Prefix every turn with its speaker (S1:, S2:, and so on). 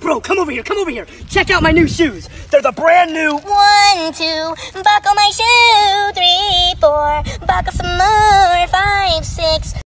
S1: Bro, come over here, come over here. Check out my new shoes. They're the brand new
S2: 1, 2, buckle my shoe. 3, 4, buckle some more. 5, 6.